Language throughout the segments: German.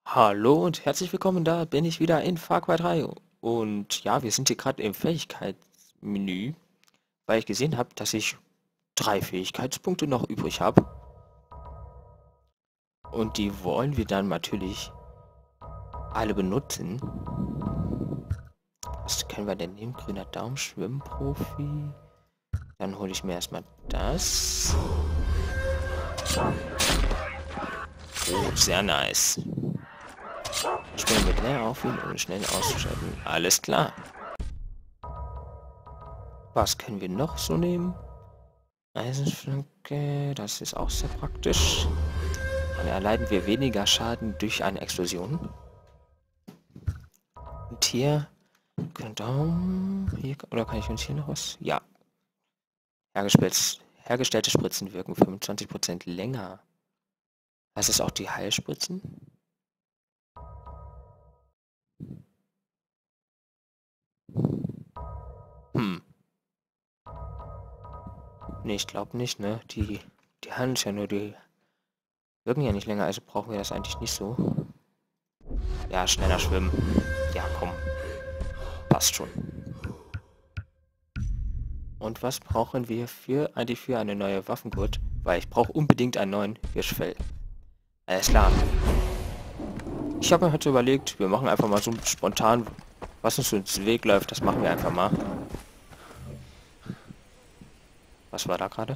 Hallo und herzlich willkommen, da bin ich wieder in Far Cry 3. Und ja, wir sind hier gerade im Fähigkeitsmenü, weil ich gesehen habe, dass ich 3 Fähigkeitspunkte noch übrig habe. Und die wollen wir dann natürlich alle benutzen. Was können wir denn nehmen? Grüner Daumen, Schwimmprofi. Dann hole ich mir erstmal das. Oh, sehr nice. Springen mit leer aufhören und schnell ausschalten. Alles klar. Was können wir noch so nehmen? Eisenflanke, das ist auch sehr praktisch. Dann erleiden wir weniger Schaden durch eine Explosion. Und hier, Daumen, hier, oder kann ich uns hier noch was? Ja. Hergestellte Spritzen wirken 25% länger. Heißt das auch die Heilspritzen? Hm. Nee, ich glaube nicht, ne? Die haben ja nur, die wirken ja nicht länger, also brauchen wir das eigentlich nicht so. Ja, schneller schwimmen. Ja, komm. Passt schon. Und was brauchen wir eigentlich für eine neue Waffengurt? Weil ich brauche unbedingt einen neuen Hirschfell. Alles klar. Ich habe mir heute überlegt, wir machen einfach mal so spontan, was uns so ins Weg läuft, das machen wir einfach mal. Was war da gerade?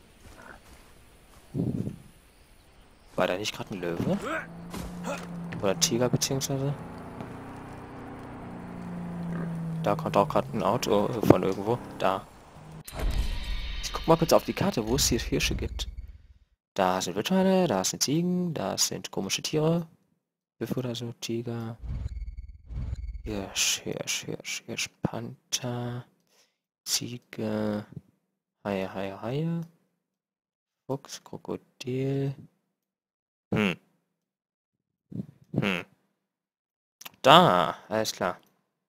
War da nicht gerade ein Löwe? Oder ein Tiger beziehungsweise? Da kommt auch gerade ein Auto von irgendwo. Da. Ich guck mal kurz auf die Karte, wo es hier Hirsche gibt. Da sind Wildschweine, da sind Ziegen, da sind komische Tiere. Wölfe oder so, Tiger. Hirsch, Panther. Ziege. Haie. Fuchs, Krokodil. Hm. Da, alles klar.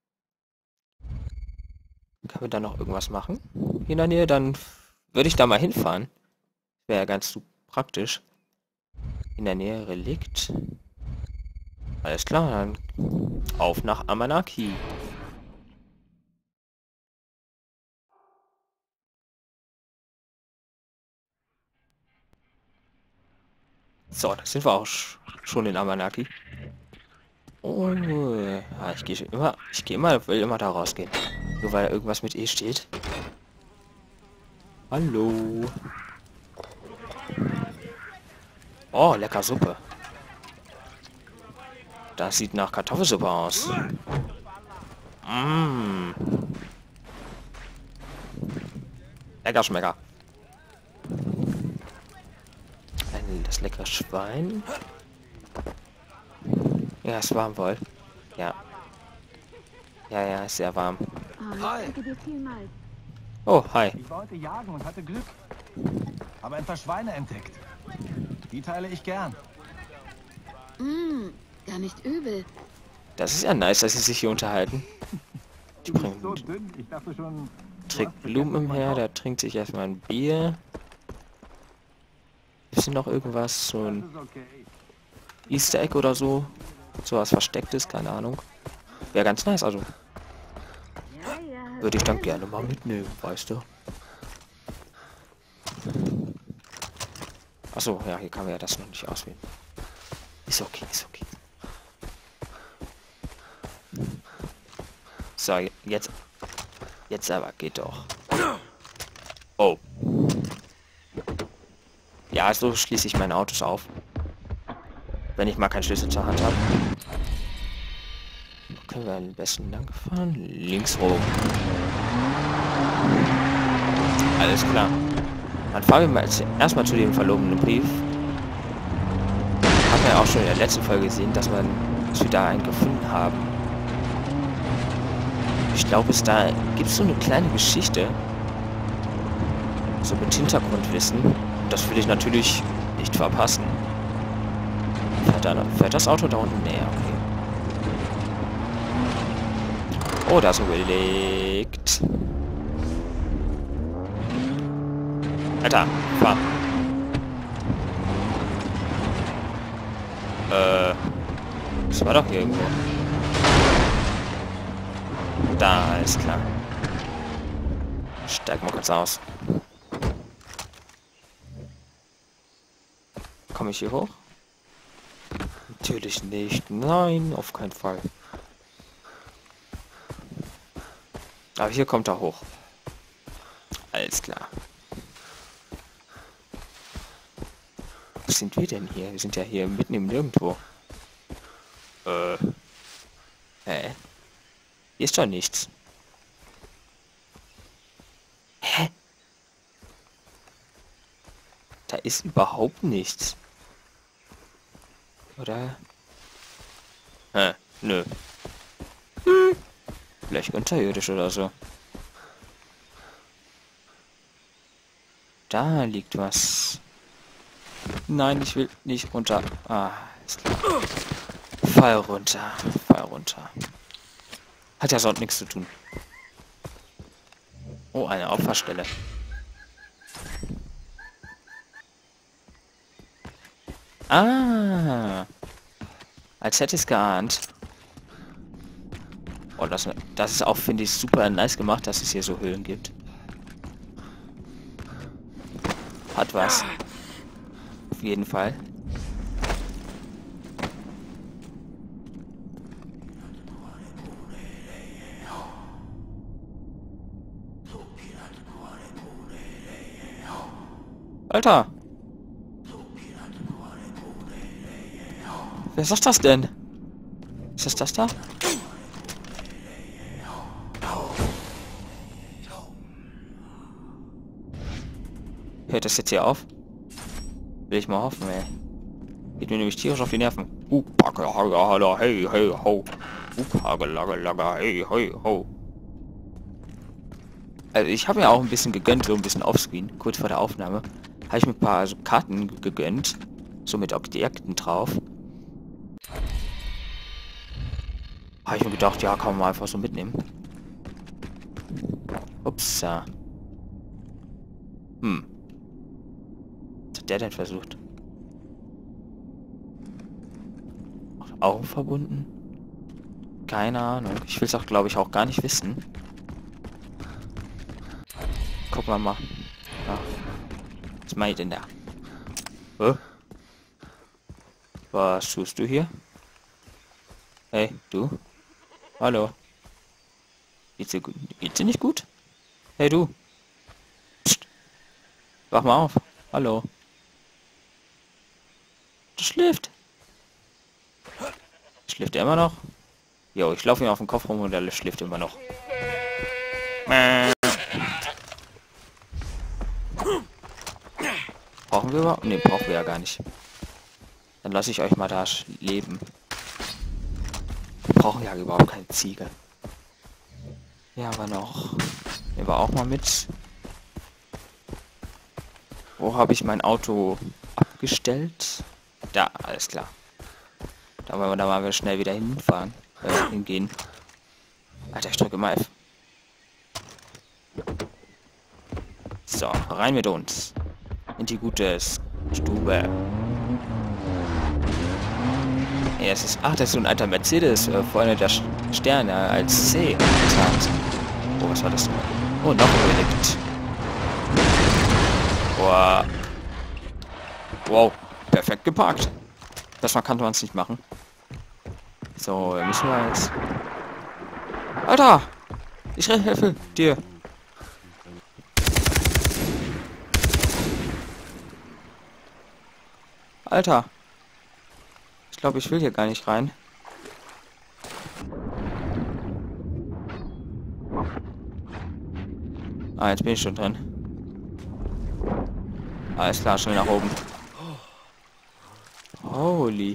Können wir da noch irgendwas machen? Hier in der Nähe, dann würde ich da mal hinfahren. Wäre ja ganz so praktisch. In der Nähe Relikt. Alles klar, dann auf nach Amanaki. So, da sind wir auch schon in Amanaki. Oh, ja, will immer da rausgehen. Nur weil irgendwas mit E steht. Hallo. Oh, lecker Suppe. Das sieht nach Kartoffelsuppe aus. Mmh. Lecker Schmecker. Das leckere Schwein. Ja, ist warm wohl. Ja. Ja, ist sehr warm. Hi. Oh, hi. Ich wollte jagen und hatte Glück. Habe ein paar Schweine entdeckt. Die teile ich gern. Gar nicht übel. Das ist ja nice, dass sie sich hier unterhalten. Die Du bist bringen so dünn. Ich dachte schon, trägt Blumen umher, der trinkt sich erstmal ein Bier. Ist hier noch irgendwas? So ein das ist okay. Easter Egg oder so? Sowas Verstecktes, keine Ahnung. Wäre ganz nice, also. Würde ich dann gerne mal mitnehmen, weißt du. Achso, ja, hier kann man ja das noch nicht auswählen. Ist okay. So, jetzt aber geht doch. Oh. Ja, so schließe ich meine Autos auf. Wenn ich mal keinen Schlüssel zur Hand habe. Können wir am besten lang fahren? Links rum. Alles klar. Dann fahren wir mal erstmal zu dem verlobenen Brief. Haben wir ja auch schon in der letzten Folge gesehen, dass wir da einen gefunden haben. Ich glaube, da gibt es so eine kleine Geschichte. So mit Hintergrundwissen. Und das will ich natürlich nicht verpassen. Fährt das Auto da unten? Nee, okay. Oh, da ist ein Relikt. Alter, fahr. Das war doch hier irgendwo. Da, ist klar. Steig mal kurz aus. Komme ich hier hoch? Natürlich nicht. Nein, auf keinen Fall. Aber hier kommt er hoch. Alles klar. Wo sind wir denn hier? Wir sind ja hier mitten im Nirgendwo. Hä? Hier ist doch nichts. Hä? Da ist überhaupt nichts. Oder? Nö. Vielleicht unterirdisch oder so. Da liegt was. Nein, ich will nicht runter. Ah, ist klar. Fall runter. Fall runter. Hat ja sonst nichts zu tun. Oh, eine Opferstelle. Ah. Als hätte ich es geahnt. Oh, das ist auch, finde ich, super nice gemacht, dass es hier so Höhlen gibt. Hat was. Auf jeden Fall. Alter! Wer sagt das denn? Ist das da? Hört das jetzt hier auf? Will ich mal hoffen, ey. Geht mir nämlich tierisch auf die Nerven. Hey, hey, ho. Hey, hey, ho. Also ich habe mir auch ein bisschen gegönnt, so ein bisschen offscreen, kurz vor der Aufnahme. Habe ich mir ein paar so Karten gegönnt. So mit Objekten drauf. Habe ich mir gedacht, ja, kann man mal einfach so mitnehmen. Upsa. Was hat der denn versucht? Augen verbunden? Keine Ahnung. Ich will es auch, glaube ich, auch gar nicht wissen. Gucken wir mal. Ja. Was mache ich denn da? Was tust du hier? Hey, du? Hallo? Geht's dir gut? Geht's dir nicht gut? Hey, du? Psst. Wach mal auf. Hallo? Du schläft. Schläft er immer noch? Jo, ich laufe ihm auf den Kopf rum und er schläft immer noch. Brauchen wir überhaupt? Ne, brauchen wir ja gar nicht. Dann lasse ich euch mal da leben. Wir brauchen ja überhaupt keine Ziege. Ja, aber noch. Nehmen wir auch mal mit. Wo habe ich mein Auto abgestellt? Da, alles klar. Da wollen wir da mal schnell wieder hinfahren. Hingehen. Alter, ich drücke mal F. So, rein mit uns. In die gute Stube. Ja, das ist... Ach, das ist so ein alter Mercedes. Vorne der Stern als C. Oh, was war das denn? Oh, noch ein Relikt. Boah. Wow. Perfekt geparkt. Das kann man es nicht machen. So, müssen wir jetzt... Alter! Ich helfe dir. Alter. Ich glaube, ich will hier gar nicht rein. Ah, jetzt bin ich schon drin. Alles klar, schnell nach oben. Holy.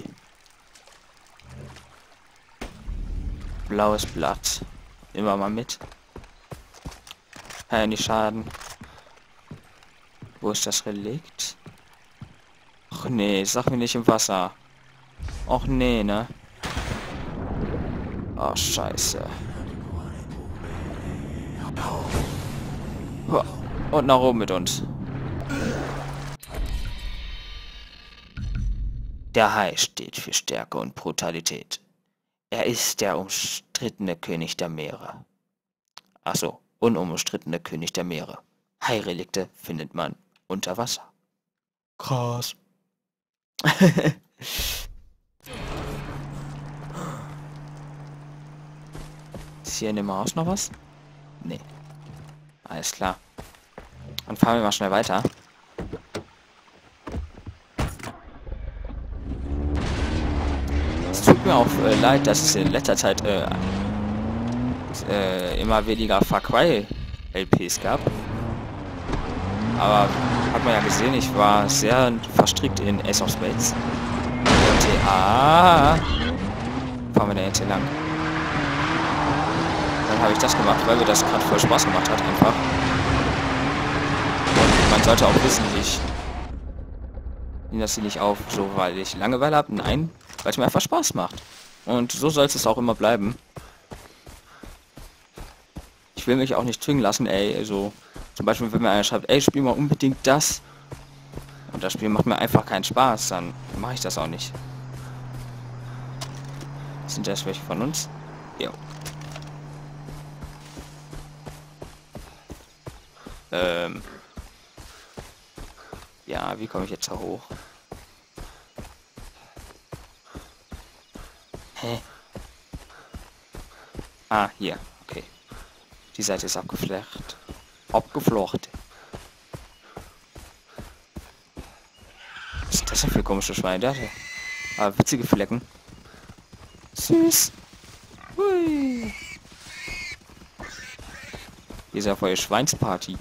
Blaues Blatt. Immer mal mit. Kann ja nicht schaden. Wo ist das Relikt? Ach nee, sag mir nicht im Wasser. Och nee, ne? Oh, scheiße. Und nach oben mit uns. Der Hai steht für Stärke und Brutalität. Er ist der umstrittene König der Meere. Achso, unumstrittene König der Meere. Hai-Relikte findet man unter Wasser. Krass. Ist hier in dem Haus noch was? Nee. Alles klar. Dann fahren wir mal schnell weiter. Es tut mir auch leid, dass es in letzter Zeit immer weniger Far Cry LPs gab. Aber hat man ja gesehen, ich war sehr verstrickt in Ace of Spades. GTA. Fahren wir da jetzt hier lang. Dann habe ich das gemacht, weil mir das gerade voll Spaß gemacht hat einfach. Und man sollte auch wissen, ich nehme das hier nicht auf, so weil ich Langeweile habe. Nein, weil es mir einfach Spaß macht. Und so soll es auch immer bleiben. Ich will mich auch nicht zwingen lassen, ey, also zum Beispiel, wenn mir einer schreibt, ey, spiel mal unbedingt das. Und das Spiel macht mir einfach keinen Spaß, dann mache ich das auch nicht. Sind das welche von uns? Jo. Ja, wie komme ich jetzt da hoch? Hä? Ah, hier. Okay. Die Seite ist abgeflecht. Abgeflochten. Was ist das denn für komische Schweine? Der hatte aber witzige Flecken. Süß. Hui. Hier ist ja voll Schweinsparty.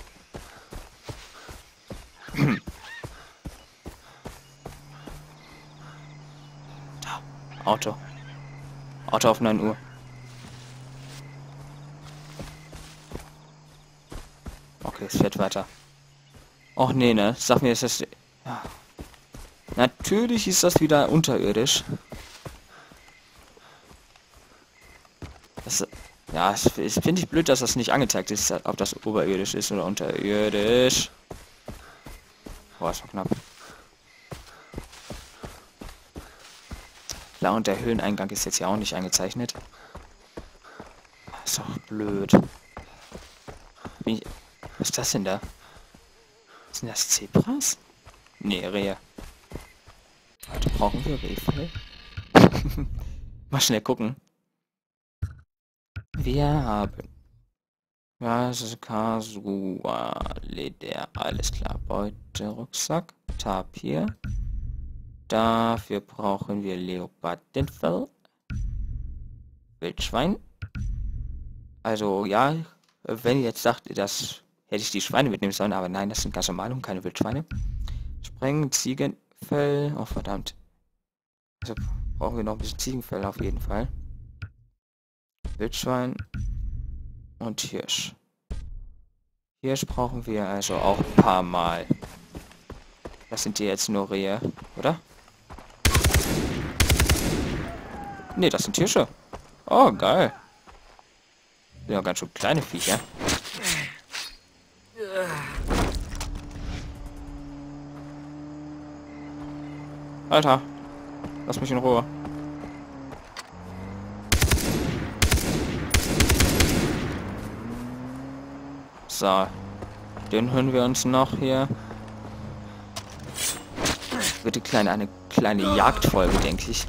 Da. Auto. Auto auf 9 Uhr. Okay, es fährt weiter. Och nee, ne? Sag mir, ist das... Ja. Natürlich ist das wieder unterirdisch. Das, ja, es finde ich blöd, dass das nicht angezeigt ist, ob das oberirdisch ist oder unterirdisch. Boah, ist doch knapp. Klar, und der Höhleneingang ist jetzt ja auch nicht eingezeichnet. Ist doch blöd. Was ist das denn da? Sind das Zebras? Nee, Rehe. Warte, brauchen wir Rehfell? Mal schnell gucken. Wir haben... Kasua, Leder, alles klar. Beute, Rucksack, Tapir. Dafür brauchen wir Leopardenfell. Wildschwein. Also, ja, wenn ihr jetzt sagt, das hätte ich die Schweine mitnehmen sollen, aber nein, das sind ganz normale und keine Wildschweine. Sprengen, Ziegenfell. Oh, verdammt. Also brauchen wir noch ein bisschen Ziegenfell auf jeden Fall. Wildschwein und Hirsch. Hirsch brauchen wir also auch ein paar Mal. Das sind die jetzt nur Rehe, oder? Ne, das sind Hirsche. Oh, geil. Ja, ganz schön kleine Viecher. Alter, lass mich in Ruhe. So, den hören wir uns noch hier. Wird eine kleine Jagdfolge, denke ich.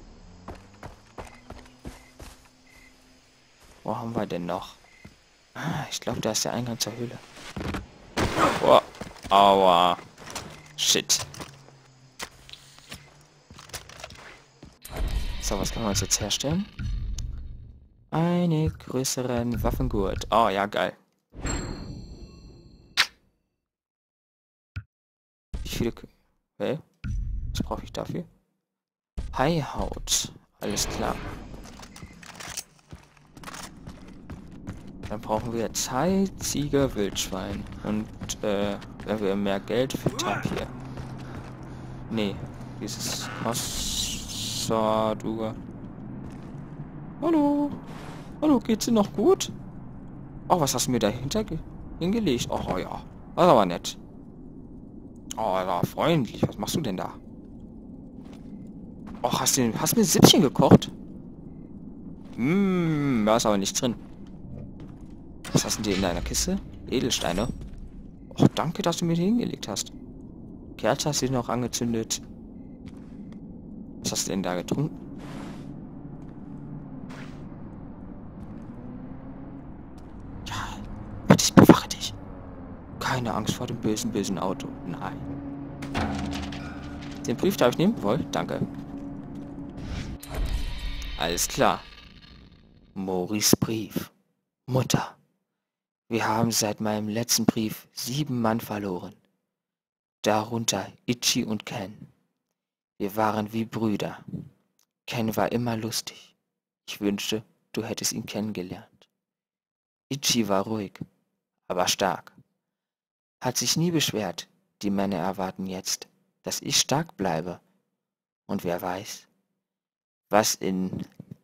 Wo haben wir denn noch? Ah, ich glaube, da ist der Eingang zur Höhle. Oh, aua. Shit. So, was können wir uns jetzt herstellen? Einen größeren Waffengurt. Oh, ja, geil. Wie viele... Hey? Was brauche ich dafür? Haihaut. Alles klar. Dann brauchen wir jetzt Hai, Ziege, Wildschwein. Und, wenn wir mehr Geld für Tapir. Nee, dieses Kossadur. Hallo? Hallo, geht's dir noch gut? Oh, was hast du mir dahinter hingelegt? Oh ja, das ist aber nett. Oh, ja, freundlich. Was machst du denn da? Oh, hast du mir Süppchen gekocht? Da ist aber nichts drin. Was hast du denn in deiner Kiste? Edelsteine. Oh, danke, dass du mir die hingelegt hast. Kerze hast du noch angezündet. Was hast du denn da getrunken? Ja, bitte, ich bewache dich. Keine Angst vor dem bösen, bösen Auto. Nein. Den Brief darf ich nehmen? Wohl, danke. Alles klar. Maurice Brief. Mutter. Wir haben seit meinem letzten Brief 7 Mann verloren. Darunter Ichi und Ken. Wir waren wie Brüder. Ken war immer lustig. Ich wünschte, du hättest ihn kennengelernt. Ichi war ruhig, aber stark. Hat sich nie beschwert. Die Männer erwarten jetzt, dass ich stark bleibe. Und wer weiß, was in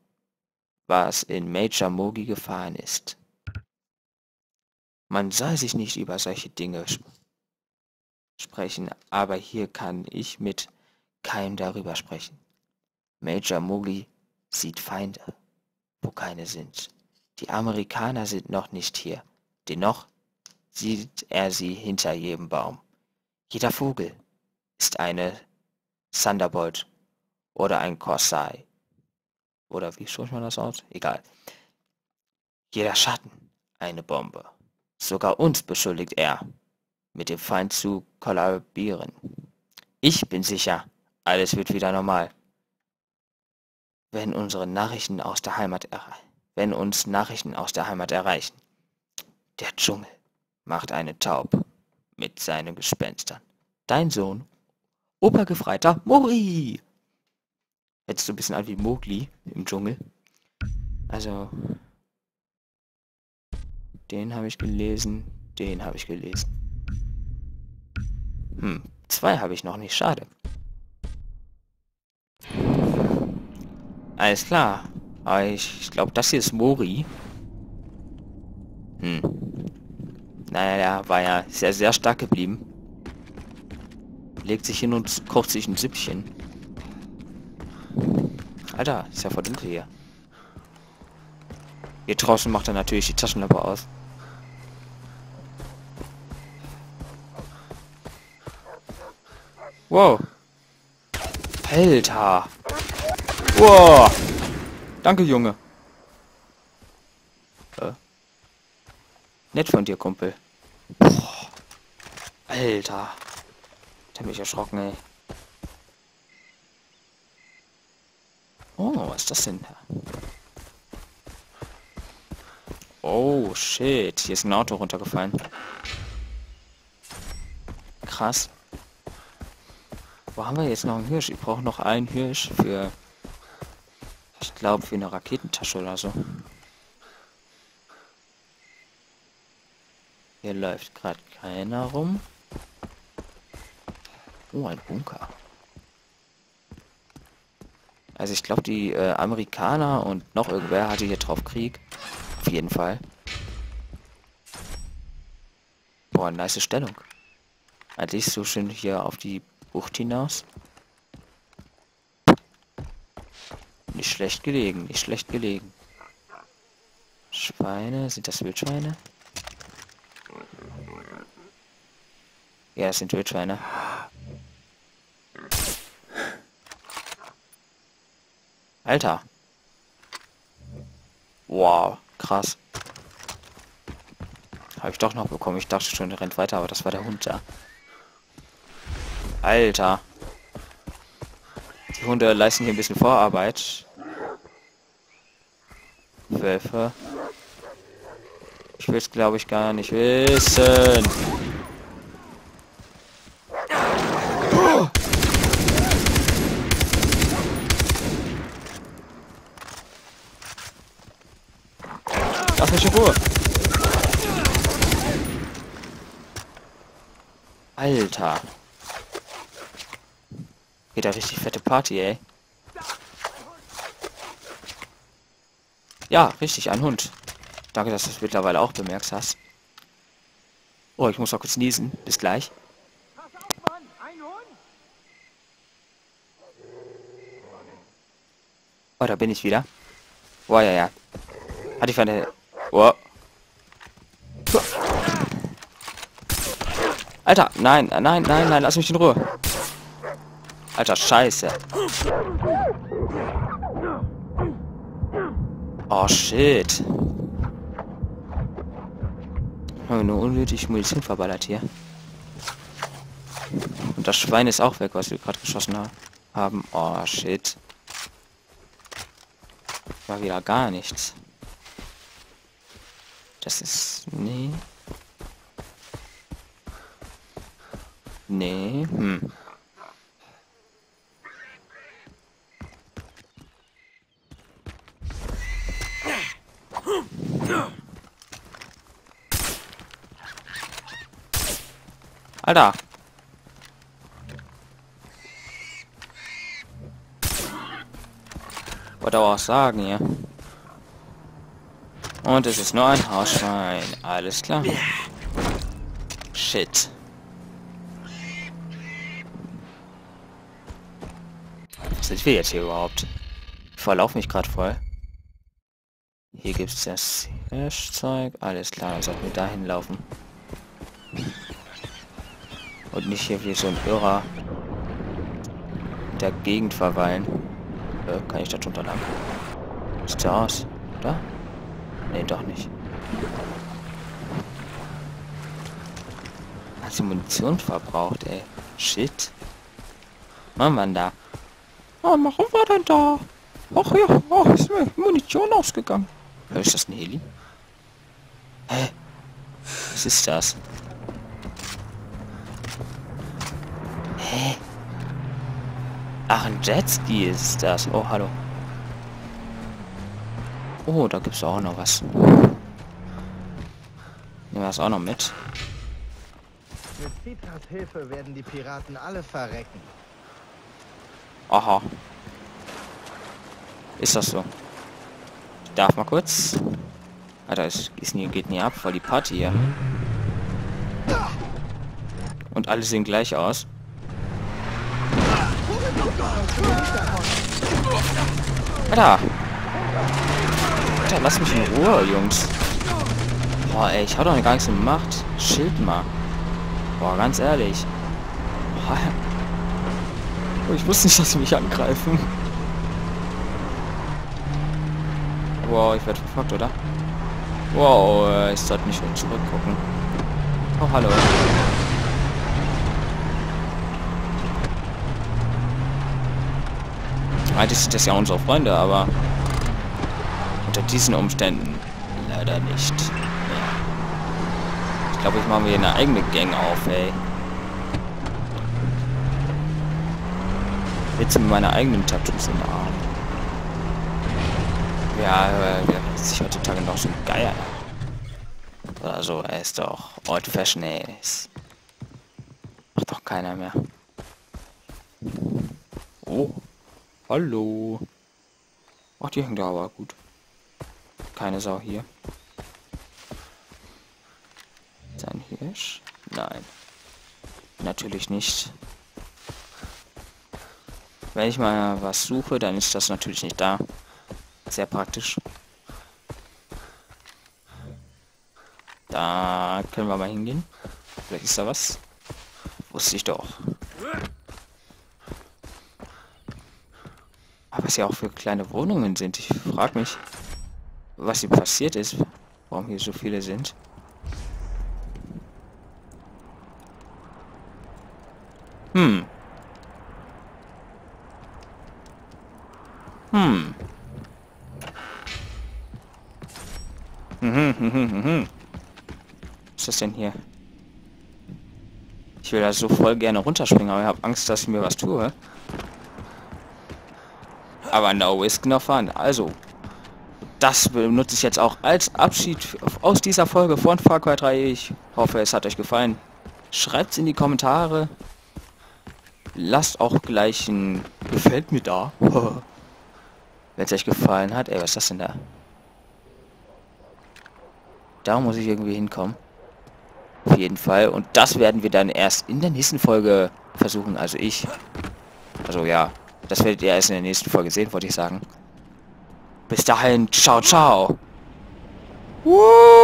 Major Mogi gefahren ist. Man soll sich nicht über solche Dinge sprechen, aber hier kann ich mit keinem darüber sprechen. Major Mogi sieht Feinde, wo keine sind. Die Amerikaner sind noch nicht hier. Dennoch sieht er sie hinter jedem Baum. Jeder Vogel ist eine Thunderbolt oder ein Corsair. Oder wie spricht man das aus? Egal. Jeder Schatten eine Bombe. Sogar uns beschuldigt er, mit dem Feind zu kollaborieren. Ich bin sicher, alles wird wieder normal. Wenn uns Nachrichten aus der Heimat erreichen. Der Dschungel macht einen taub mit seinen Gespenstern. Dein Sohn, Obergefreiter Mori. Hättest du ein bisschen an wie Mowgli im Dschungel. Also, den habe ich gelesen, den habe ich gelesen. 2 habe ich noch nicht, schade. Alles klar. Aber ich glaube, das hier ist Mori. Naja, der war ja sehr, sehr stark geblieben. Legt sich hin und kocht sich ein Süppchen. Alter, ist ja voll dunkel hier. Hier draußen macht er natürlich die Taschenlampe aus. Wow. Alter. Wow. Danke, Junge. Nett von dir, Kumpel. Boah. Alter. Da bin ich erschrocken, ey. Oh, was ist das denn? Oh, shit. Hier ist ein Auto runtergefallen. Krass. Wo haben wir jetzt noch einen Hirsch? Ich brauche noch einen Hirsch für... Ich glaube, für eine Raketentasche oder so. Hier läuft gerade keiner rum. Oh, ein Bunker. Also ich glaube, die Amerikaner und noch irgendwer hatte hier drauf Krieg. Auf jeden Fall. Boah, nice Stellung. Eigentlich so schön hier auf die Bucht hinaus. Nicht schlecht gelegen, nicht schlecht gelegen. Schweine, sind das Wildschweine? Ja, das sind Wildschweine. Alter. Wow, krass. Habe ich doch noch bekommen. Ich dachte schon, der rennt weiter, aber das war der Hund da. Alter. Die Hunde leisten hier ein bisschen Vorarbeit. Wölfe. Ich will es, glaube ich, gar nicht wissen. Lass mich in Ruhe. Alter. Geht da richtig fette Party, ey. Ja, richtig, ein Hund. Danke, dass du es mittlerweile auch bemerkt hast. Oh, ich muss mal kurz niesen. Bis gleich. Oh, da bin ich wieder. Boah, ja, ja. Hat die Pfanne... Oh. Alter, nein, nein, nein, nein, lass mich in Ruhe. Alter, scheiße. Oh, shit. Haben wir nur unnötig Munition verballert hier. Und das Schwein ist auch weg, was wir gerade geschossen haben. Oh, shit. War wieder gar nichts. Das ist... Nee. Nee. Alter. Wollte auch sagen hier. Und es ist nur ein Hausschwein. Alles klar. Shit. Was sind wir jetzt hier überhaupt? Ich verlaufe mich gerade voll. Hier gibt es das Zeug. Alles klar, dann sollten wir dahin laufen. Und nicht hier wie so ein Irrer in der Gegend verweilen. Kann ich da drunter lang? Sieht so aus, oder? Nee, doch nicht. Hat sie Munition verbraucht, ey. Shit. Mann, da. Oh, warum war denn da? Ach ja, oh, ist mir Munition ausgegangen. Ist das ein Heli? Hä? Was ist das? Hä? Ach, ein Jetski ist das. Oh, hallo. Oh, da gibt's auch noch was. Nehmen wir das auch noch mit. Mit Citras Hilfe werden die Piraten alle verrecken. Aha. Ist das so? Ich darf mal kurz. Alter, geht nie ab, voll die Party hier. Und alle sehen gleich aus. Alter! Alter, lass mich in Ruhe, Jungs. Boah, ey, ich hab doch gar nichts gemacht. Schild mal. Boah, ganz ehrlich. Boah, ich wusste nicht, dass sie mich angreifen. Wow, ich werde verfolgt, oder? Wow, ich sollte nicht mehr zurückgucken. Oh, hallo. Eigentlich sind das ja unsere Freunde, aber unter diesen Umständen leider nicht. Ja. Ich glaube, ich mache mir eine eigene Gang auf, ey. Jetzt mit meiner eigenen Tattoos im Arm. Ja, wer ist sich heutzutage noch so ein Geier? Also, er ist doch old fashioned, ey. Macht doch keiner mehr. Oh. Hallo. Ach, die hängt da aber gut. Keine Sau hier. Ist ein Hirsch? Nein. Natürlich nicht. Wenn ich mal was suche, dann ist das natürlich nicht da. Sehr praktisch. Da können wir mal hingehen. Vielleicht ist da was. Wusste ich doch. Aber was ja auch für kleine Wohnungen sind. Ich frage mich, was hier passiert ist. Warum hier so viele sind. Was ist das denn hier? Ich will da so voll gerne runterspringen, aber ich habe Angst, dass ich mir was tue. Aber no risk, no fun. Also, das benutze ich jetzt auch als Abschied aus dieser Folge von Far Cry 3. Ich hoffe, es hat euch gefallen. Schreibt es in die Kommentare. Lasst auch gleich ein Gefällt mir da. Wenn es euch gefallen hat. Ey, was ist das denn da? Da muss ich irgendwie hinkommen. Auf jeden Fall. Und das werden wir dann erst in der nächsten Folge versuchen. Also ich. Also ja. Das werdet ihr erst in der nächsten Folge sehen, wollte ich sagen. Bis dahin, ciao, ciao. Woo!